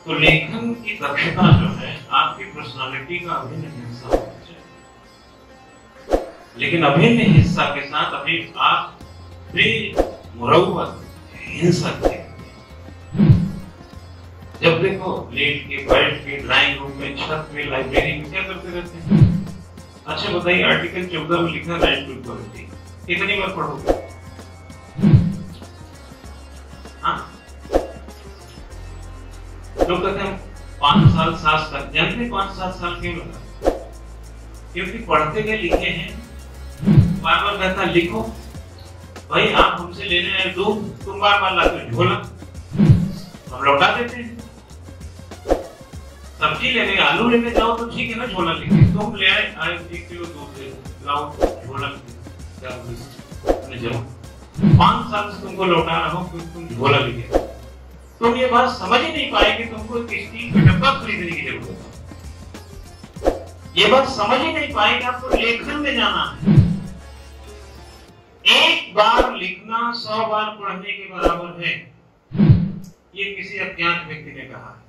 तो लेखन की दक्षता जो है आपकी पर्सनालिटी का अभिन्न हिस्सा होना चाहिए, लेकिन अभिन्न हिस्सा के साथ अभी आप मुरव्वत हिंसक थे। जब देखो लेट के बैठ के ड्राइंग रूम में, छत में, लाइब्रेरी में क्या करते रहते हैं? अच्छा बताइए, आर्टिकल 14 में लिखा राइट टू इक्वालिटी कितनी बार पढ़ोगे? लोग कहते हैं 5 साल 7 साल, जानते 5-7 साल क्यों लगा? क्योंकि पढ़ते गए लिखे हैं। बार बार कहता लिखो भाई, आप हमसे लेने आए दूध, तुम बार बार लाते झोला, हम लौटा देते हैं। सब्जी लेने आलू लेने जाओ तो ठीक है ना, झोला लेके तुम ले आए 1 किलो दूध लाओ, झोला लेके 5 साल से तुमको लौटा रहा हूँ क्योंकि तुम झोला लेके। तुम ये बात समझ ही नहीं पाए कि तुमको एक स्टील का डब्बा खरीदने की जरूरत है। ये बात समझ ही नहीं पाए कि आपको लेखन में जाना है। एक बार लिखना 100 बार पढ़ने के बराबर है, ये किसी अज्ञात व्यक्ति ने कहा है।